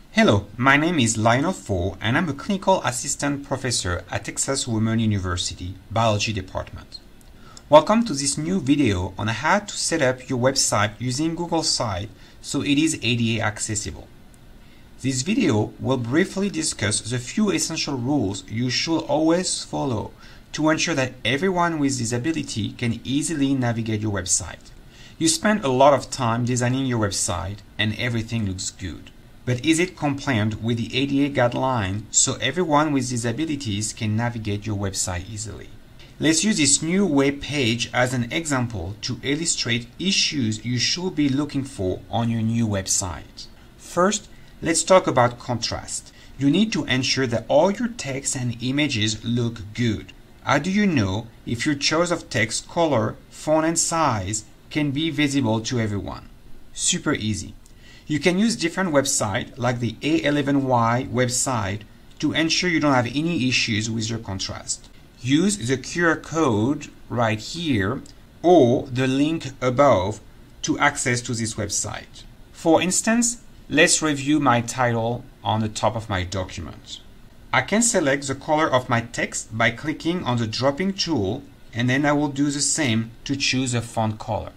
Hello, my name is Lionel Fo and I'm a clinical assistant professor at Texas Women University Biology Department. Welcome to this new video on how to set up your website using Google Site so it is ADA accessible. This video will briefly discuss the few essential rules you should always follow to ensure that everyone with disability can easily navigate your website. You spend a lot of time designing your website and everything looks good. But is it compliant with the ADA guideline so everyone with disabilities can navigate your website easily? Let's use this new web page as an example to illustrate issues you should be looking for on your new website. First, let's talk about contrast. You need to ensure that all your text and images look good. How do you know if your choice of text color, font and size can be visible to everyone? Super easy. You can use different websites like the A11Y website to ensure you don't have any issues with your contrast. Use the QR code right here or the link above to access to this website. For instance, let's review my title on the top of my document. I can select the color of my text by clicking on the dropping tool, and then I will do the same to choose a font color.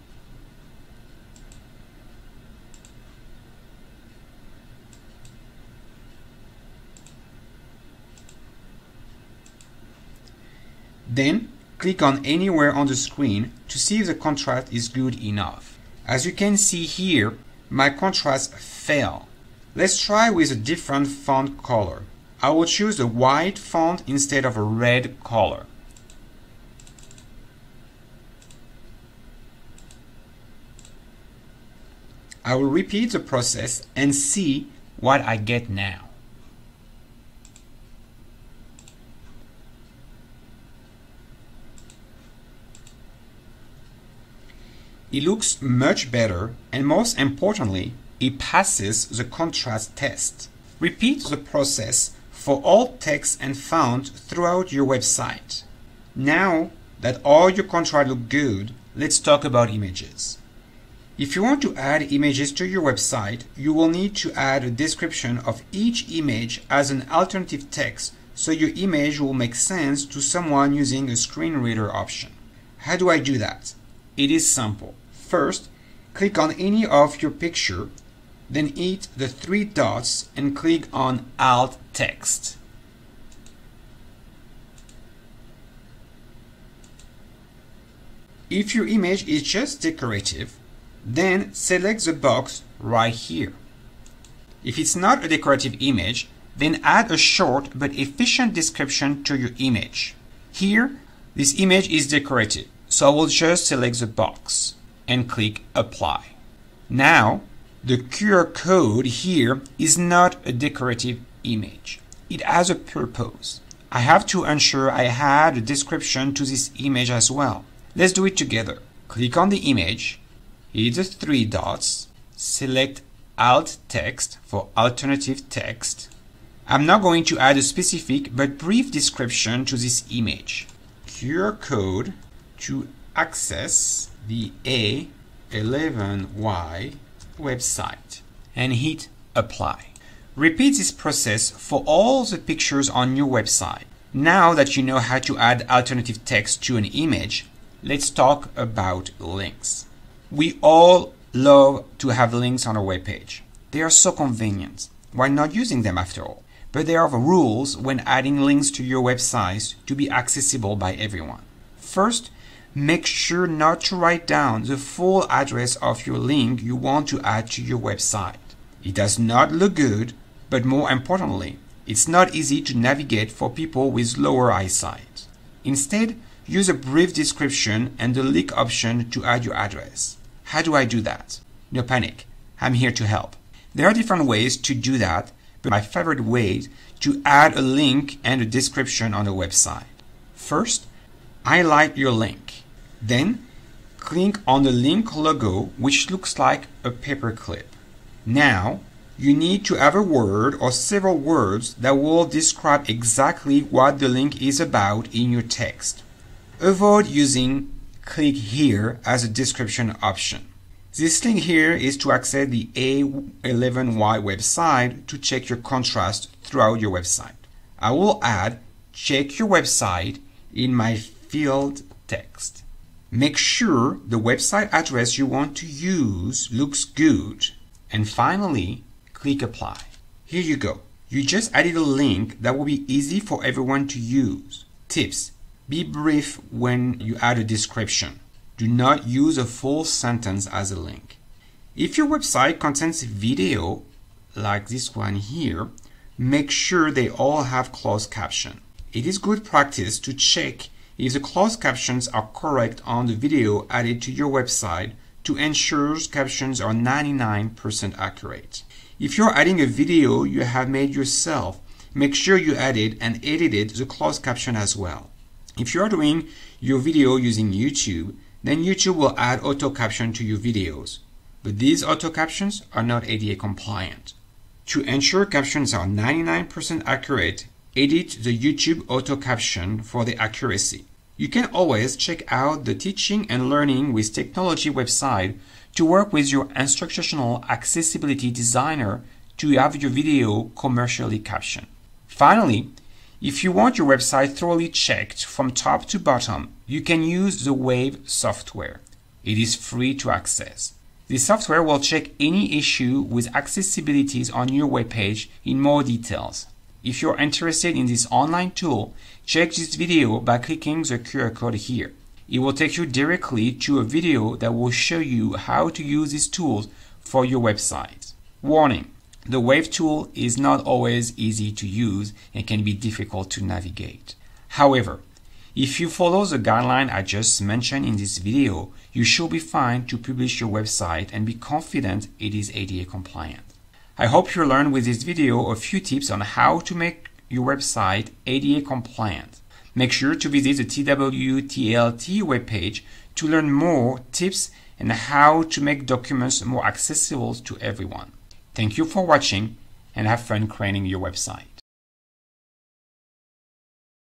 Then, click on anywhere on the screen to see if the contrast is good enough. As you can see here, my contrast fell. Let's try with a different font color. I will choose a white font instead of a red color. I will repeat the process and see what I get now. It looks much better, and most importantly, it passes the contrast test. Repeat the process for all text and font throughout your website. Now that all your contrast look good, let's talk about images. If you want to add images to your website, you will need to add a description of each image as an alternative text so your image will make sense to someone using a screen reader option. How do I do that? It is simple. First, click on any of your picture, then hit the three dots and click on Alt Text. If your image is just decorative, then select the box right here. If it's not a decorative image, then add a short but efficient description to your image. Here, this image is decorative, so I will just select the box and click Apply. Now, the QR code here is not a decorative image. It has a purpose. I have to ensure I add a description to this image as well. Let's do it together. Click on the image, hit the three dots, select Alt Text for alternative text. I'm now going to add a specific but brief description to this image. QR code to access the A11Y website and hit Apply. Repeat this process for all the pictures on your website. Now that you know how to add alternative text to an image, let's talk about links. We all love to have links on our webpage. They are so convenient. Why not using them after all? But there are rules when adding links to your website to be accessible by everyone. First, make sure not to write down the full address of your link you want to add to your website. It does not look good, but more importantly, it's not easy to navigate for people with lower eyesight. Instead, use a brief description and the link option to add your address. How do I do that? No panic, I'm here to help. There are different ways to do that, but my favorite way to add a link and a description on a website. First, highlight your link. Then, click on the link logo, which looks like a paperclip. Now, you need to have a word or several words that will describe exactly what the link is about in your text. Avoid using click here as a description option. This link here is to access the A11Y website to check your contrast throughout your website. I will add "check your website" in my field text. Make sure the website address you want to use looks good. And finally, click Apply. Here you go. You just added a link that will be easy for everyone to use. Tips: be brief when you add a description. Do not use a full sentence as a link. If your website contains video, like this one here, make sure they all have closed caption. It is good practice to check if the closed captions are correct on the video added to your website to ensure captions are 99% accurate. If you're adding a video you have made yourself, make sure you added and edited the closed caption as well. If you're doing your video using YouTube, then YouTube will add auto caption to your videos. But these auto captions are not ADA compliant. To ensure captions are 99% accurate, edit the YouTube auto caption for the accuracy. You can always check out the Teaching and Learning with Technology website to work with your instructional accessibility designer to have your video commercially captioned. Finally, if you want your website thoroughly checked from top to bottom, you can use the Wave software. It is free to access. This software will check any issue with accessibilities on your webpage in more details. If you're interested in this online tool, check this video by clicking the QR code here. It will take you directly to a video that will show you how to use these tools for your website. Warning: the Wave tool is not always easy to use and can be difficult to navigate. However, if you follow the guideline I just mentioned in this video, you should be fine to publish your website and be confident it is ADA compliant. I hope you learned with this video a few tips on how to make your website ADA compliant. Make sure to visit the TWTLT webpage to learn more tips and how to make documents more accessible to everyone. Thank you for watching and have fun creating your website.